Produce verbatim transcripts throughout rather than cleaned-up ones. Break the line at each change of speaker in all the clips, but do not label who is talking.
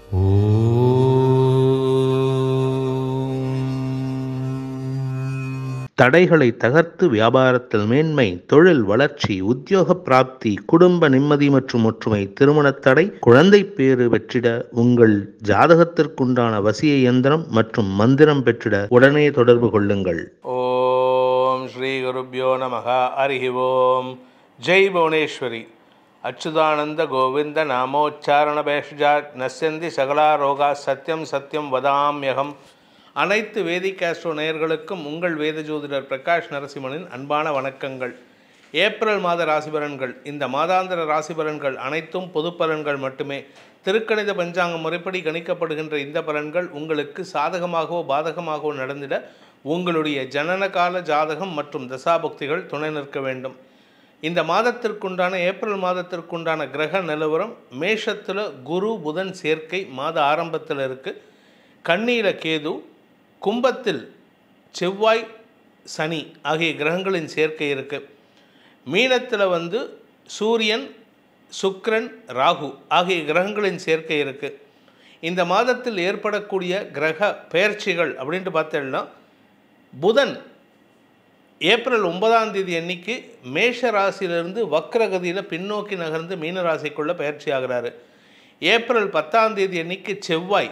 தடைகளை தகர்த்து வியாபாரத்தில் மேன்மை, தொழில் வளர்ச்சி, உத்தியோக பிராப்தி, குடும்ப நிம்மதி மற்றும் ஒற்றுமை, திருமணத் தடை, குழந்தை பேறு பெற்றிட உங்கள் ஜாதகத்திற்குண்டான வசிய யந்திரம் மற்றும் மந்திரம் பெற்றிட உடனே தொடர்பு கொள்ளுங்கள்.
ஓம் ஸ்ரீ குருப்யோ நமஹ. ஹரி ஓம். ஜெய் புவனேஸ்வரி. அச்சுதானந்த கோவிந்த நாமோச்சாரண பேஷஜாத் நஸ்யந்தி சகலா ரோகா சத்யம் சத்யம் வதாம்யகம். அனைத்து வேதிக் ஆஸ்ட்ரோ நேயர்களுக்கும் உங்கள் வேத ஜோதிடர் பிரகாஷ் நரசிம்மனின் அன்பான வணக்கங்கள். ஏப்ரல் மாத ராசி பலன்கள். இந்த மாதாந்திர ராசி பலன்கள் அனைத்தும் பொது பலன்கள் மட்டுமே. திருக்கணித பஞ்சாங்க முறைப்படி கணிக்கப்படுகின்ற இந்த பலன்கள் உங்களுக்கு சாதகமாகவோ பாதகமாகவோ நடந்திட உங்களுடைய ஜனனகால ஜாதகம் மற்றும் தசாபுக்திகள் துணை நிற்க வேண்டும். இந்த மாதத்திற்குண்டான ஏப்ரல் மாதத்திற்குண்டான கிரக நிலவரம் மேஷத்தில் குரு புதன் சேர்க்கை மாத ஆரம்பத்தில் இருக்குது. கன்னியில் கேது, கும்பத்தில் செவ்வாய் சனி ஆகிய கிரகங்களின் சேர்க்கை இருக்குது. மீனத்தில் வந்து சூரியன் சுக்கிரன் ராகு ஆகிய கிரகங்களின் சேர்க்கை இருக்குது. இந்த மாதத்தில் ஏற்படக்கூடிய கிரக பெயர்ச்சிகள் அப்படின்ட்டு பார்த்தோம்னா, புதன் ஏப்ரல் ஒன்பதாம் தேதி அன்னைக்கு மேஷ ராசியிலிருந்து வக்ரகதியில் பின்னோக்கி நகர்ந்து மீன ராசிக்குள்ளே பயிற்சி ஆகிறாரு. ஏப்ரல் பத்தாம் தேதி அன்னைக்கு செவ்வாய்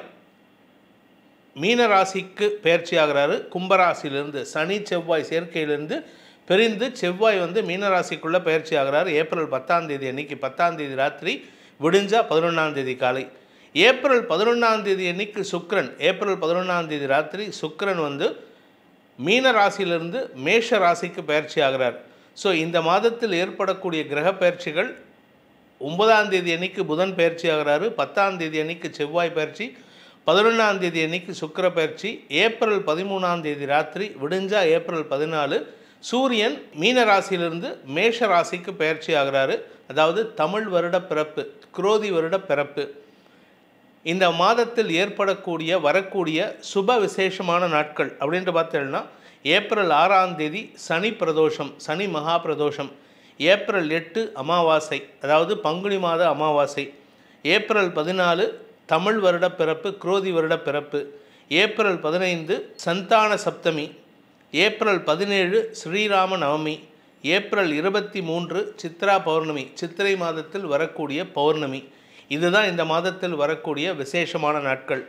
மீன ராசிக்கு பயிற்சி ஆகிறாரு. கும்பராசியிலிருந்து சனி செவ்வாய் சேர்க்கையிலிருந்து பிரிந்து செவ்வாய் வந்து மீனராசிக்குள்ளே பயிற்சி ஆகிறார். ஏப்ரல் பத்தாம் தேதி அன்னைக்கு பத்தாம் தேதி ராத்திரி விடிஞ்சா பதினொன்றாம் தேதி காலை. ஏப்ரல் பதினொன்றாம் தேதி அன்னைக்கு சுக்கிரன் ஏப்ரல் பதினொன்றாம் தேதி ராத்திரி சுக்கிரன் வந்து மீன ராசியிலிருந்து மேஷ ராசிக்கு பயிற்சி ஆகிறார். ஸோ இந்த மாதத்தில் ஏற்படக்கூடிய கிரக பயிற்சிகள், ஒன்பதாம் தேதி அன்னைக்கு புதன் பயிற்சி ஆகிறாரு, பத்தாம் தேதி அன்னைக்கு செவ்வாய் பயிற்சி, பதினொன்றாம் தேதி அன்னைக்கு சுக்கிர பயிற்சி, ஏப்ரல் பதிமூணாம் தேதி ராத்திரி விடிஞ்சா ஏப்ரல் பதினாலு சூரியன் மீன ராசியிலிருந்து மேஷ ராசிக்கு பயிற்சி ஆகிறாரு. அதாவது தமிழ் வருட பிறப்பு, குரோதி வருட பிறப்பு. இந்த மாதத்தில் ஏற்படக்கூடிய வரக்கூடிய சுப விசேஷமான நாட்கள் அப்படின்ட்டு பார்த்தோம்னா, ஏப்ரல் ஆறாம் தேதி சனி பிரதோஷம், சனி மகா பிரதோஷம். ஏப்ரல் எட்டு அமாவாசை, அதாவது பங்குனி மாத அமாவாசை. ஏப்ரல் பதினாலு தமிழ் வருட பிறப்பு, குரோதி வருட பிறப்பு. ஏப்ரல் பதினைந்து சந்தான சப்தமி. ஏப்ரல் பதினேழு ஸ்ரீராம நவமி. ஏப்ரல் இருபத்தி மூன்று சித்ரா பௌர்ணமி, சித்திரை மாதத்தில் வரக்கூடிய பௌர்ணமி. இதுதான் இந்த மாதத்தில் வரக்கூடிய விசேஷமான நாட்கள்.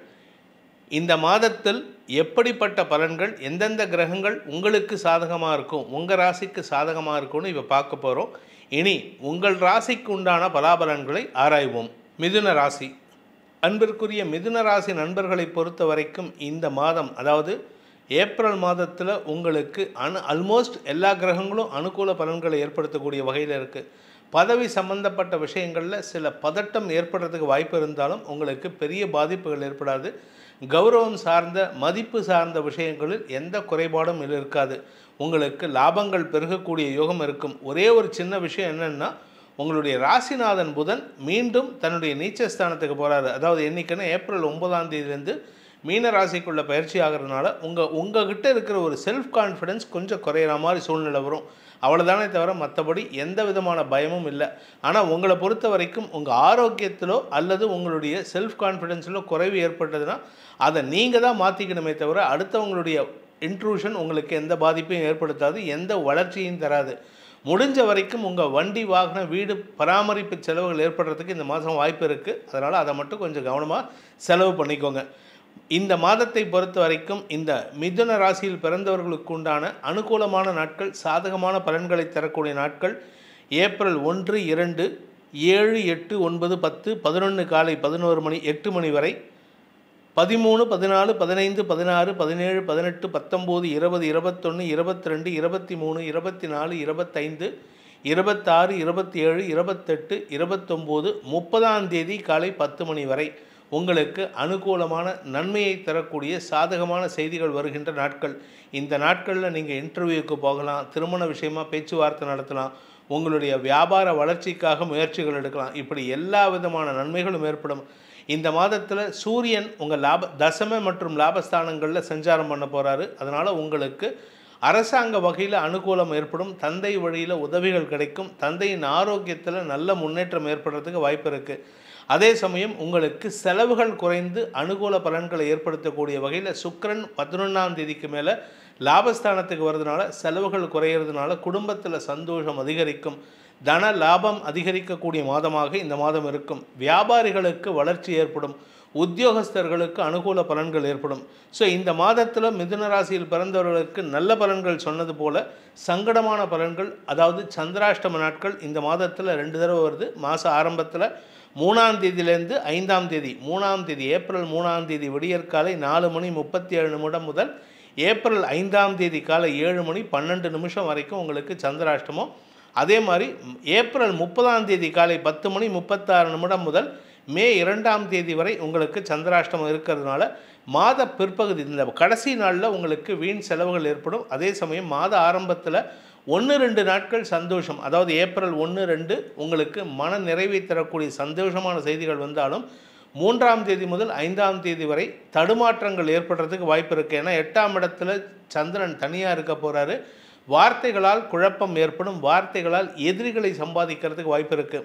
இந்த மாதத்தில் எப்படிப்பட்ட பலன்கள், எந்தெந்த கிரகங்கள் உங்களுக்கு சாதகமாக இருக்கும், உங்கள் ராசிக்கு சாதகமாக இருக்கும்னு இப்போ பார்க்க போகிறோம். இனி உங்கள் ராசிக்கு உண்டான பலாபலன்களை ஆராய்வோம். மிதுன ராசி. அன்பிற்குரிய மிதுன ராசி நண்பர்களை பொறுத்த வரைக்கும் இந்த மாதம், அதாவது ஏப்ரல் மாதத்தில் உங்களுக்கு அனு ஆல்மோஸ்ட் எல்லா கிரகங்களும் அனுகூல பலன்களை ஏற்படுத்தக்கூடிய வகையில் இருக்குது. பதவி சம்பந்தப்பட்ட விஷயங்களில் சில பதட்டம் ஏற்படுறதுக்கு வாய்ப்பு இருந்தாலும் உங்களுக்கு பெரிய பாதிப்புகள் ஏற்படாது. கௌரவம் சார்ந்த மதிப்பு சார்ந்த விஷயங்களில் எந்த குறைபாடும் இருக்காது. உங்களுக்கு லாபங்கள் பெருகக்கூடிய யோகம் இருக்கும். ஒரே ஒரு சின்ன விஷயம் என்னென்னா, உங்களுடைய ராசிநாதன் புதன் மீண்டும் தன்னுடைய நீச்சஸ்தானத்துக்கு போகிறாரு. அதாவது என்றைக்குன்னா ஏப்ரல் ஒன்பதாம் தேதியிலேருந்து மீன ராசிக்குள்ளே பயிற்சி ஆகிறதுனால உங்கள் உங்கள்கிட்ட இருக்கிற ஒரு செல்ஃப் கான்ஃபிடென்ஸ் கொஞ்சம் குறையிற மாதிரி சூழ்நிலை வரும். அவ்வளோதானே தவிர மற்றபடி எந்த விதமான பயமும் இல்லை. ஆனால் உங்களை பொறுத்த வரைக்கும் உங்கள் ஆரோக்கியத்திலோ அல்லது உங்களுடைய செல்ஃப் கான்ஃபிடென்ஸிலோ குறைவு ஏற்பட்டதுன்னா அதை நீங்கள் தான் மாற்றிக்கணுமே தவிர அடுத்தவங்களுடைய இன்ட்ரூஷன் உங்களுக்கு எந்த பாதிப்பையும் ஏற்படுத்தாது, எந்த வளர்ச்சியும் தராது. முடிஞ்ச வரைக்கும் உங்கள் வண்டி வாகன வீடு பராமரிப்பு செலவுகள் ஏற்படுறதுக்கு இந்த மாதம் வாய்ப்பு இருக்குது. அதனால் அதை மட்டும் கொஞ்சம் கவனமாக செலவு பண்ணிக்கோங்க. இந்த மாதத்தை பொறுத்த வரைக்கும் இந்த மிதுன ராசியில் பிறந்தவர்களுக்கு உண்டான அனுகூலமான நாட்கள், சாதகமான பலன்களை தரக்கூடிய நாட்கள் ஏப்ரல் ஒன்று இரண்டு ஏழு எட்டு ஒன்பது பத்து பதினொன்று காலை பதினோரு மணி எட்டு மணி வரை, பதிமூணு பதினாலு பதினைந்து பதினாறு பதினேழு பதினெட்டு பத்தொம்போது இருபது இருபத்தொன்று இருபத்தி ரெண்டு இருபத்தி மூணு இருபத்தி நாலு இருபத்தைந்து இருபத்தாறு இருபத்தி ஏழு இருபத்தெட்டு இருபத்தொம்போது முப்பதாம் தேதி காலை பத்து மணி வரை உங்களுக்கு அனுகூலமான நன்மையை தரக்கூடிய சாதகமான செய்திகள் வருகின்ற நாட்கள். இந்த நாட்களில் நீங்கள் இன்டர்வியூக்கு போகலாம், திருமண விஷயமா பேச்சுவார்த்தை நடத்தலாம், உங்களுடைய வியாபார வளர்ச்சிக்காக முயற்சிகள் எடுக்கலாம். இப்படி எல்லா விதமான நன்மைகளும் ஏற்படும். இந்த மாதத்தில் சூரியன் உங்கள் லாப தசம மற்றும் லாபஸ்தானங்களில் சஞ்சாரம் பண்ண போகிறாரு. அதனால் உங்களுக்கு அரசாங்க வகையில் அனுகூலம் ஏற்படும், தந்தை வழியில் உதவிகள் கிடைக்கும், தந்தையின் ஆரோக்கியத்தில் நல்ல முன்னேற்றம் ஏற்படுறதுக்கு வாய்ப்பு இருக்குது. அதே சமயம் உங்களுக்கு செலவுகள் குறைந்து அனுகூல பலன்களை ஏற்படுத்தக்கூடிய வகையில் சுக்கிரன் பதினொன்றாம் தேதிக்கு மேலே லாபஸ்தானத்துக்கு வர்றதுனால செலவுகள் குறையிறதுனால குடும்பத்தில் சந்தோஷம் அதிகரிக்கும், தன லாபம் அதிகரிக்கக்கூடிய மாதமாக இந்த மாதம் இருக்கும். வியாபாரிகளுக்கு வளர்ச்சி ஏற்படும், உத்தியோகஸ்தர்களுக்கு அனுகூல பலன்கள் ஏற்படும். ஸோ இந்த மாதத்தில் மிதுன ராசியில் பிறந்தவர்களுக்கு நல்ல பலன்கள் சொன்னது போல் சங்கடமான பலன்கள், அதாவது சந்திராஷ்டம நாட்கள் இந்த மாதத்தில் ரெண்டு தடவை வருது. மாத ஆரம்பத்தில் மூணாம் தேதியிலேருந்து ஐந்தாம் தேதி, மூணாம் தேதி ஏப்ரல் மூணாம் தேதி விடியற்காலை நாலு மணி முப்பத்தி ஏழு நிமிடம் முதல் ஏப்ரல் ஐந்தாம் தேதி காலை ஏழு மணி பன்னெண்டு நிமிஷம் வரைக்கும் உங்களுக்கு சந்திராஷ்டமம். அதே மாதிரி ஏப்ரல் முப்பதாம் தேதி காலை பத்து மணி முப்பத்தாறு நிமிடம் முதல் மே இரண்டாம் தேதி வரை உங்களுக்கு சந்திராஷ்டமம் இருக்கிறதுனால மாத பிற்பகுதி இந்த கடைசி நாளில் உங்களுக்கு வீண் செலவுகள் ஏற்படும். அதே சமயம் மாத ஆரம்பத்தில் ஒன்று ரெண்டு நாட்கள் சந்தோஷம், அதாவது ஏப்ரல் ஒன்று ரெண்டு உங்களுக்கு மன நிறைவை தரக்கூடிய சந்தோஷமான செய்திகள் வந்தாலும் மூன்றாம் தேதி முதல் ஐந்தாம் தேதி வரை தடுமாற்றங்கள் ஏற்படுறதுக்கு வாய்ப்பு இருக்குது. ஏன்னா எட்டாம் இடத்துல சந்திரன் தனியாக இருக்க போகிறாரு. வார்த்தைகளால் குழப்பம் ஏற்படும், வார்த்தைகளால் எதிரிகளை சம்பாதிக்கிறதுக்கு வாய்ப்பு இருக்குது.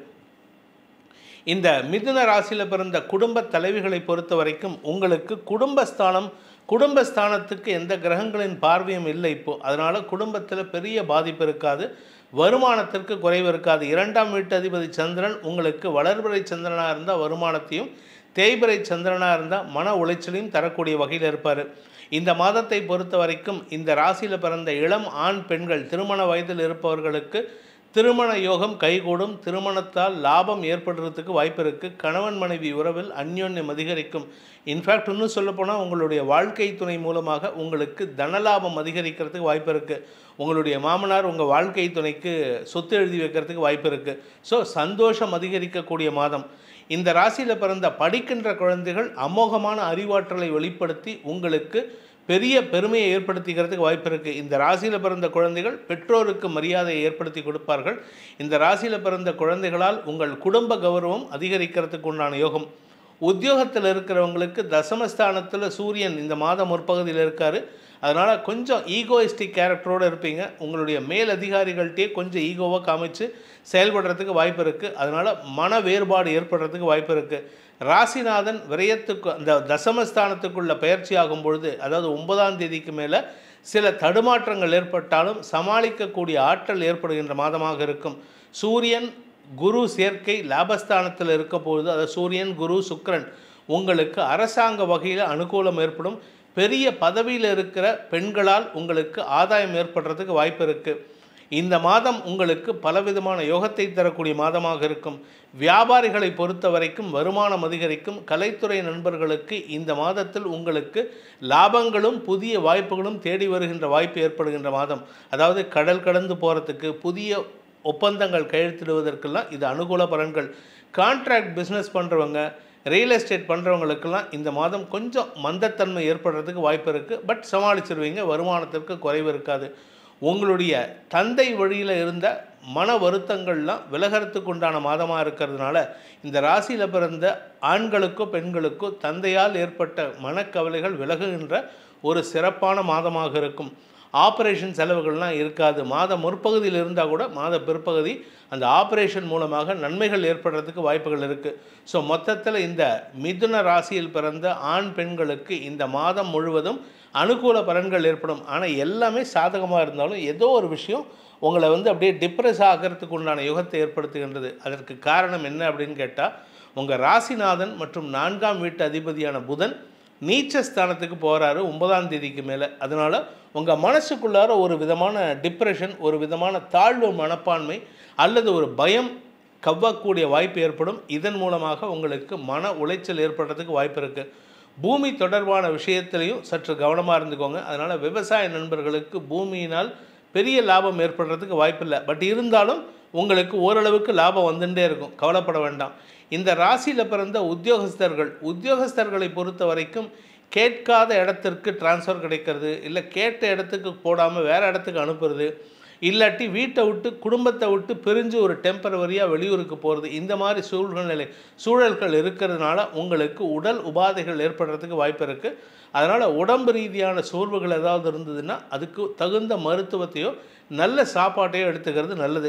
இந்த மிதுன ராசியில் பிறந்த குடும்ப தலைவிகளை பொறுத்த வரைக்கும் உங்களுக்கு குடும்பஸ்தானம் குடும்பஸ்தானத்துக்கு எந்த கிரகங்களின் பார்வையும் இல்லை இப்போது. அதனால் குடும்பத்தில் பெரிய பாதிப்பு இருக்காது, வருமானத்திற்கு குறைவு இருக்காது. இரண்டாம் வீட்டு அதிபதி சந்திரன் உங்களுக்கு வளர்பிறை சந்திரனாக இருந்தால் வருமானத்தையும், தேய்பிறை சந்திரனாக இருந்தால் மன உளைச்சலையும் தரக்கூடிய வகையில் இருப்பார். இந்த மாதத்தை பொறுத்த வரைக்கும் இந்த ராசியில் பிறந்த இளம் ஆண் பெண்கள் திருமண வயதில் இருப்பவர்களுக்கு திருமண யோகம் கைகூடும், திருமணத்தால் லாபம் ஏற்படுறதுக்கு வாய்ப்பு இருக்குது. கணவன் மனைவி உறவில் அந்யோன்யம் அதிகரிக்கும். இன்ஃபேக்ட் இன்னும் சொல்லப்போனால் உங்களுடைய வாழ்க்கை துணை மூலமாக உங்களுக்கு தனலாபம் அதிகரிக்கிறதுக்கு வாய்ப்பு இருக்குது. உங்களுடைய மாமனார் உங்கள் வாழ்க்கை துணைக்கு சொத்து எழுதி வைக்கிறதுக்கு வாய்ப்பு இருக்குது. ஸோ சந்தோஷம் அதிகரிக்கக்கூடிய மாதம். இந்த ராசியில் பிறந்த படிக்கின்ற குழந்தைகள் அமோகமான அறிவாற்றலை வெளிப்படுத்தி உங்களுக்கு பெரிய பெருமையை ஏற்படுத்திக்கிறதுக்கு வாய்ப்பு இருக்குது. இந்த ராசியில் பிறந்த குழந்தைகள் பெற்றோருக்கு மரியாதையை ஏற்படுத்தி கொடுப்பார்கள். இந்த ராசியில் பிறந்த குழந்தைகளால் உங்கள் குடும்ப கௌரவம் அதிகரிக்கிறதுக்கு உண்டான யோகம். உத்தியோகத்தில் இருக்கிறவங்களுக்கு தசமஸ்தானத்தில் சூரியன் இந்த மாதம் முற்பகுதியில் இருக்கார். அதனால் கொஞ்சம் ஈகோயிஸ்டிக் கேரக்டரோடு இருப்பீங்க. உங்களுடைய மேல் அதிகாரிகள்கிட்டே கொஞ்சம் ஈகோவாக காமிச்சு செயல்படுறதுக்கு வாய்ப்பு இருக்குது. அதனால் மன வேறுபாடு ஏற்படுறதுக்கு வாய்ப்பு இருக்குது. ராசிநாதன் விரயத்துக்கு அந்த தசமஸ்தானத்துக்குள்ள பயிற்சி ஆகும் பொழுது, அதாவது ஒன்பதாம் தேதிக்கு மேலே சில தடுமாற்றங்கள் ஏற்பட்டாலும் சமாளிக்கக்கூடிய ஆற்றல் ஏற்படுகின்ற மாதமாக இருக்கும். சூரியன் குரு சேர்க்கை லாபஸ்தானத்தில் இருக்க பொழுது, அதாவது சூரியன் குரு சுக்கிரன் உங்களுக்கு அரசாங்க வகையில் அனுகூலம் ஏற்படும். பெரிய பதவியில் இருக்கிற பெண்களால் உங்களுக்கு ஆதாயம் ஏற்படுறதுக்கு வாய்ப்பு இருக்குது. இந்த மாதம் உங்களுக்கு பலவிதமான யோகத்தை தரக்கூடிய மாதமாக இருக்கும். வியாபாரிகளை பொறுத்த வரைக்கும் வருமானம் அதிகரிக்கும். கலைத்துறை நண்பர்களுக்கு இந்த மாதத்தில் உங்களுக்கு லாபங்களும் புதிய வாய்ப்புகளும் தேடி வருகின்ற வாய்ப்பு ஏற்படுகின்ற மாதம். அதாவது கடல் கடந்து போகிறதுக்கு, புதிய ஒப்பந்தங்கள் கையெழுத்திடுவதற்கெல்லாம் இது அனுகூல பலன்கள். கான்ட்ராக்ட் பிஸ்னஸ் பண்ணுறவங்க, ரியல் எஸ்டேட் பண்ணுறவங்களுக்கெல்லாம் இந்த மாதம் கொஞ்சம் மந்தத்தன்மை ஏற்படுறதுக்கு வாய்ப்பு இருக்குது. பட் சமாளிச்சிருவீங்க, வருமானத்திற்கு குறைவு இருக்காது. உங்களுடைய தந்தை வழியில் இருந்த மன வருத்தங்கள்லாம் விலகிறதுக்கு உண்டான மாதமாக இருக்கிறதுனால இந்த ராசியில் பிறந்த ஆண்களுக்கோ பெண்களுக்கோ தந்தையால் ஏற்பட்ட மனக்கவலைகள் விலகுகின்ற ஒரு சிறப்பான மாதமாக இருக்கும். ஆப்ரேஷன் செலவுகள்லாம் இருக்காது. மாத முற்பகுதியில் இருந்தால் கூட மாத பிற்பகுதி அந்த ஆப்ரேஷன் மூலமாக நன்மைகள் ஏற்படுறதுக்கு வாய்ப்புகள் இருக்குது. ஸோ மொத்தத்தில் இந்த மிதுன ராசியில் பிறந்த ஆண் பெண்களுக்கு இந்த மாதம் முழுவதும் அனுகூல பலன்கள் ஏற்படும். ஆனால் எல்லாமே சாதகமாக இருந்தாலும் ஏதோ ஒரு விஷயம் உங்களை வந்து அப்படியே டிப்ரெஸ் ஆகிறதுக்கு உண்டான யுகத்தை ஏற்படுத்துகின்றது. அதற்கு காரணம் என்ன அப்படின்னு கேட்டால், உங்கள் ராசிநாதன் மற்றும் நான்காம் வீட்டு அதிபதியான புதன் நீச்சஸ்தானத்துக்கு போகிறாரு ஒன்பதாம் தேதிக்கு மேலே. அதனால் உங்கள் மனசுக்குள்ளார ஒரு விதமான டிப்ரெஷன், ஒரு விதமான தாழ்வு மனப்பான்மை அல்லது ஒரு பயம் கவ்வக்கூடிய வாய்ப்பு ஏற்படும். இதன் மூலமாக உங்களுக்கு மன உளைச்சல் ஏற்படுறதுக்கு வாய்ப்பு இருக்குது. பூமி தொடர்பான விஷயத்திலையும் சற்று கவனமாக இருந்துக்கோங்க. அதனால் விவசாய நண்பர்களுக்கு பூமியினால் பெரிய லாபம் ஏற்படுறதுக்கு வாய்ப்பில்லை. பட் இருந்தாலும் உங்களுக்கு ஓரளவுக்கு லாபம் வந்துட்டே இருக்கும், கவலைப்பட வேண்டாம். இந்த ராசியில் பிறந்த உத்தியோகஸ்தர்கள் உத்தியோகஸ்தர்களை பொறுத்த வரைக்கும் கேட்காத இடத்திற்கு டிரான்ஸ்ஃபர் கிடைக்கிறது, இல்லை கேட்ட இடத்துக்கு போடாமல் வேறு இடத்துக்கு அனுப்புறது, இல்லாட்டி வீட்டை விட்டு குடும்பத்தை விட்டு பிரிஞ்சு ஒரு டெம்பரவரியாக வெளியூருக்கு போகிறது, இந்த மாதிரி சூழ்நிலை சூழல்கள் இருக்கிறதுனால உங்களுக்கு உடல் உபாதைகள் ஏற்படுறதுக்கு வாய்ப்பு இருக்குது. அதனால் உடம்பு ரீதியான சோர்வுகள் ஏதாவது இருந்ததுன்னா அதுக்கு தகுந்த மருத்துவத்தையோ நல்ல சாப்பாட்டையோ எடுத்துக்கிறது நல்லது.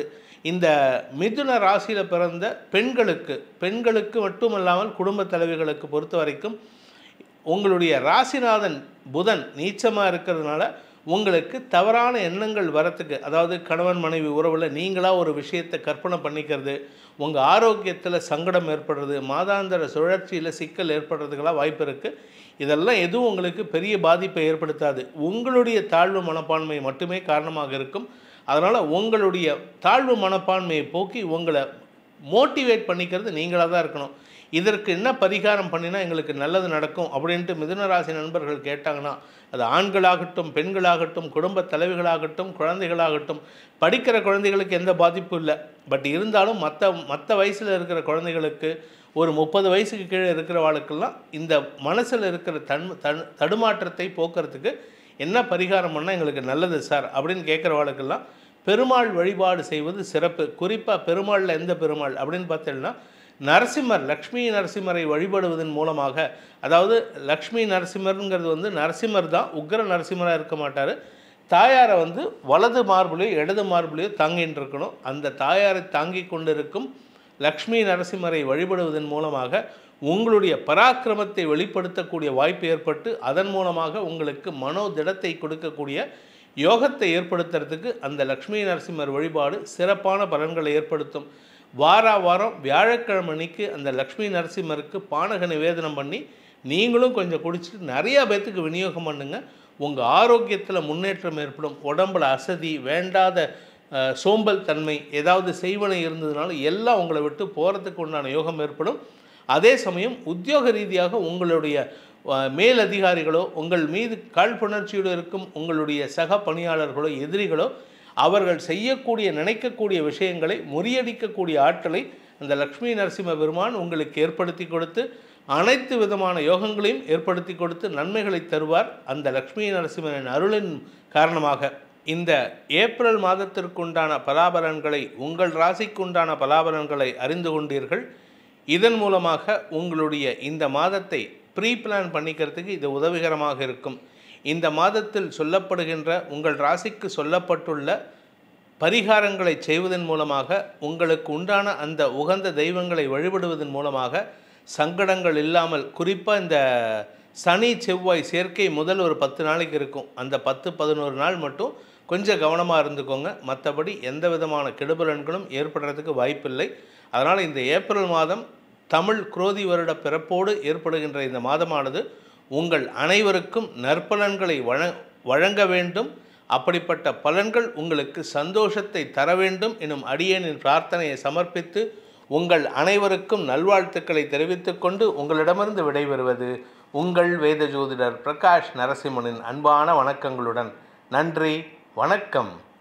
இந்த மிதுன ராசியில் பிறந்த பெண்களுக்கு பெண்களுக்கு மட்டுமல்லாமல் குடும்ப தலைவிகளுக்கு பொறுத்த வரைக்கும் உங்களுடைய ராசிநாதன் புதன் நீச்சமாக இருக்கிறதுனால உங்களுக்கு தவறான எண்ணங்கள் வரத்துக்கு, அதாவது கணவன் மனைவி உறவில் நீங்களாக ஒரு விஷயத்தை கற்பனை பண்ணிக்கிறது, உங்கள் ஆரோக்கியத்தில் சங்கடம் ஏற்படுறது, மாதாந்திர சுழற்சியில் சிக்கல் ஏற்படுறதுக்கெல்லாம் வாய்ப்பு இருக்குது. இதெல்லாம் எதுவும் உங்களுக்கு பெரிய பாதிப்பை ஏற்படுத்தாது. உங்களுடைய தாழ்வு மனப்பான்மை மட்டுமே காரணமாக இருக்கும். அதனால் உங்களுடைய தாழ்வு மனப்பான்மையை போக்கி உங்களை மோட்டிவேட் பண்ணிக்கிறது நீங்களாக தான் இருக்கணும். இதற்கு என்ன பரிகாரம் பண்ணினா எங்களுக்கு நல்லது நடக்கும் அப்படின்ட்டு மிதுனராசி நண்பர்கள் கேட்டாங்கன்னா, அது ஆண்களாகட்டும் பெண்களாகட்டும் குடும்ப தலைவிகளாகட்டும் குழந்தைகளாகட்டும், படிக்கிற குழந்தைகளுக்கு எந்த பாதிப்பும் இல்லை. பட் இருந்தாலும் மற்ற மற்ற வயசில் இருக்கிற குழந்தைகளுக்கு, ஒரு முப்பது வயசுக்கு கீழே இருக்கிறவாளுக்கெல்லாம் இந்த மனசில் இருக்கிற தன் தன் தடுமாற்றத்தை போக்குறதுக்கு என்ன பரிகாரம் பண்ணால் எங்களுக்கு நல்லது சார் அப்படின்னு கேட்குறவாளுக்கெல்லாம் பெருமாள் வழிபாடு செய்வது சிறப்பு. குறிப்பாக பெருமாளில் எந்த பெருமாள் அப்படின்னு பார்த்தீங்கன்னா, நரசிம்மர், லக்ஷ்மி நரசிம்மரை வழிபடுவதன் மூலமாக, அதாவது லக்ஷ்மி நரசிம்மருங்கிறது வந்து நரசிம்மர் தான், உக்ர நரசிம்மராக இருக்க மாட்டார். தாயாரை வந்து வலது மார்புலையோ இடது மார்புலையோ தாங்கின்னு இருக்கணும். அந்த தாயாரை தாங்கி கொண்டிருக்கும் லக்ஷ்மி நரசிம்மரை வழிபடுவதன் மூலமாக உங்களுடைய பராக்கிரமத்தை வெளிப்படுத்தக்கூடிய வாய்ப்பு ஏற்பட்டு அதன் மூலமாக உங்களுக்கு மனோதிடத்தை கொடுக்கக்கூடிய யோகத்தை ஏற்படுத்துறதுக்கு அந்த லக்ஷ்மி நரசிம்மர் வழிபாடு சிறப்பான பலன்களை ஏற்படுத்தும். வார வாரம் வியாழக்கிழமை அன்னைக்கு அந்த லக்ஷ்மி நரசிம்மருக்கு பானக நிவேதனம் பண்ணி நீங்களும் கொஞ்சம் குடிச்சிட்டு நிறையா பேர்த்துக்கு விநியோகம் பண்ணுங்க. உங்கள் ஆரோக்கியத்தில் முன்னேற்றம் ஏற்படும். உடம்புல அசதி, வேண்டாத சோம்பல் தன்மை, ஏதாவது செய்வனை இருந்ததுனாலும் எல்லாம் உங்களை விட்டு போகிறதுக்கு உண்டான யோகம் ஏற்படும். அதே சமயம் உத்தியோக ரீதியாக உங்களுடைய மேலதிகாரிகளோ உங்கள் மீது காழ்ப்புணர்ச்சியோடு இருக்கும் உங்களுடைய சக பணியாளர்களோ எதிரிகளோ அவர்கள் செய்யக்கூடிய நினைக்கக்கூடிய விஷயங்களை முறியடிக்கக்கூடிய ஆற்றலை அந்த லக்ஷ்மி நரசிம்ம பெருமான் உங்களுக்கு ஏற்படுத்தி கொடுத்து அனைத்து விதமான யோகங்களையும் ஏற்படுத்தி கொடுத்து நன்மைகளை தருவார். அந்த லக்ஷ்மி நரசிம்மனின் அருளின் காரணமாக இந்த ஏப்ரல் மாதத்திற்குண்டான பலாபலன்களை, உங்கள் ராசிக்குண்டான பலாபலன்களை அறிந்து கொண்டீர்கள். இதன் மூலமாக உங்களுடைய இந்த மாதத்தை ப்ரீ பிளான் பண்ணிக்கிறதுக்கு இது உதவிகரமாக இருக்கும். இந்த மாதத்தில் சொல்லப்படுகின்ற உங்கள் ராசிக்கு சொல்லப்பட்டுள்ள பரிகாரங்களை செய்வதன் மூலமாக, உங்களுக்கு உண்டான அந்த உகந்த தெய்வங்களை வழிபடுவதன் மூலமாக சங்கடங்கள் இல்லாமல், குறிப்பாக இந்த சனி செவ்வாய் சேர்க்கை முதல் ஒரு பத்து நாளைக்கு இருக்கும். அந்த பத்து பதினோரு நாள் மட்டும் கொஞ்சம் கவனமாக இருந்துக்கோங்க. மற்றபடி எந்த விதமான கெடுபலன்களும் ஏற்படுறதுக்கு வாய்ப்பில்லை. அதனால் இந்த ஏப்ரல் மாதம் தமிழ் குரோதி வருட பிறப்போடு ஏற்படுகின்ற இந்த மாதமானது உங்கள் அனைவருக்கும் நற்பலன்களை வழ வழங்க வேண்டும். அப்படிப்பட்ட பலன்கள் உங்களுக்கு சந்தோஷத்தை தர வேண்டும் எனும் அடியேனின் பிரார்த்தனையை சமர்ப்பித்து உங்கள் அனைவருக்கும் நல்வாழ்த்துக்களை தெரிவித்துக் கொண்டு உங்களிடமிருந்து விடைபெறுவது உங்கள் வேத ஜோதிடர் பிரகாஷ் நரசிம்மனின் அன்பான வணக்கங்களுடன். நன்றி, வணக்கம்.